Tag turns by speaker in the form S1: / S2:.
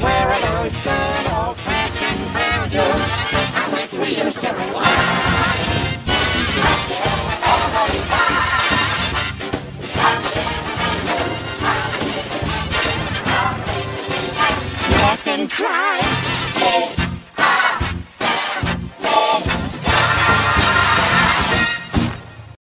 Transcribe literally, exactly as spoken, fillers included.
S1: Where are those good old-fashioned values on which we used to rely? Laugh and cry.